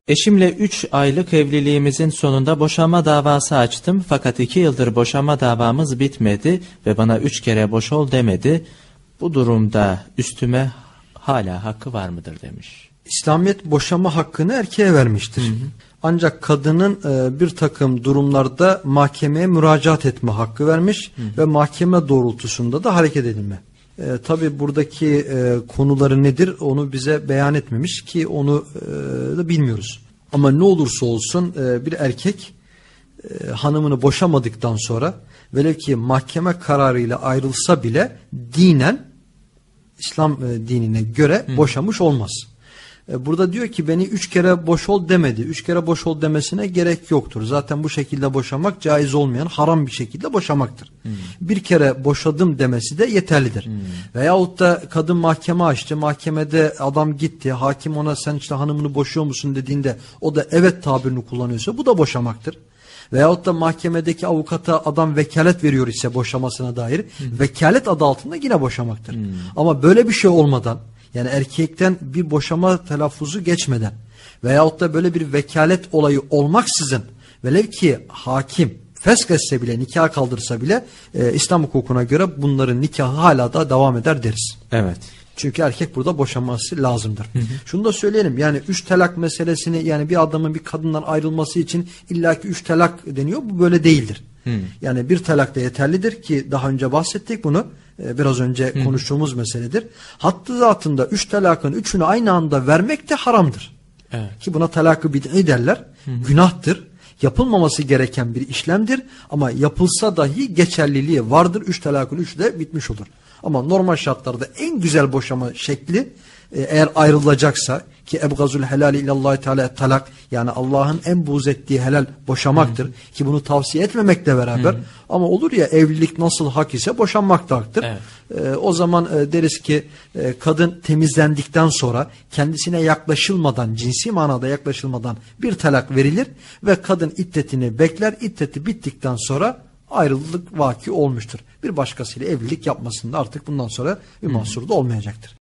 Eşimle 3 aylık evliliğimizin sonunda boşanma davası açtım fakat 2 yıldır boşanma davamız bitmedi ve bana 3 kere boş ol demedi. Bu durumda üstüme hala hakkı var mıdır demiş. İslamiyet boşanma hakkını erkeğe vermiştir. Ancak kadının bir takım durumlarda mahkemeye müracaat etme hakkı vermiş ve mahkeme doğrultusunda da hareket edilme. Tabi buradaki konuları nedir onu bize beyan etmemiş ki onu da bilmiyoruz. Ama ne olursa olsun bir erkek hanımını boşamadıktan sonra velev ki mahkeme kararıyla ayrılsa bile dinen İslam dinine göre boşamış olmaz. Burada diyor ki beni 3 kere boş ol demedi. 3 kere boş ol demesine gerek yoktur. Zaten bu şekilde boşamak caiz olmayan haram bir şekilde boşamaktır. Bir kere boşadım demesi de yeterlidir. Veyahut da kadın mahkeme açtı. Mahkemede adam gitti. Hakim ona sen işte hanımını boşuyor musun dediğinde o da evet tabirini kullanıyorsa bu da boşamaktır. Veyahut da mahkemedeki avukata adam vekalet veriyor ise boşamasına dair vekalet adı altında yine boşamaktır. Ama böyle bir şey olmadan yani erkekten bir boşama telaffuzu geçmeden veyahut da böyle bir vekalet olayı olmaksızın velev ki hakim fesk etse bile nikah kaldırsa bile İslam hukukuna göre bunların nikahı hala da devam eder deriz. Evet. Çünkü erkek burada boşanması lazımdır. Şunu da söyleyelim yani 3 talak meselesini yani bir adamın bir kadından ayrılması için illaki 3 talak deniyor bu böyle değildir. Yani bir talak da yeterlidir ki daha önce bahsettik bunu. Biraz önce konuştuğumuz meseledir. Hattı zatında 3 talakın 3'ünü aynı anda vermek de haramdır. Evet. Ki buna talak-ı bid'i derler. Günahtır. Yapılmaması gereken bir işlemdir. Ama yapılsa dahi geçerliliği vardır. 3 talakın 3'ü de bitmiş olur. Ama normal şartlarda en güzel boşama şekli eğer ayrılacaksa ki ebgazul helali ilallahi teala talak yani Allah'ın en buğz ettiği helal boşamaktır ki bunu tavsiye etmemekle beraber ama olur ya evlilik nasıl hak ise boşanmak da haktır. Evet. O zaman deriz ki kadın temizlendikten sonra kendisine yaklaşılmadan cinsi manada yaklaşılmadan bir talak verilir ve kadın iddetini bekler, iddeti bittikten sonra ayrılık vaki olmuştur. Bir başkasıyla evlilik yapmasında artık bundan sonra bir mahsuru da olmayacaktır.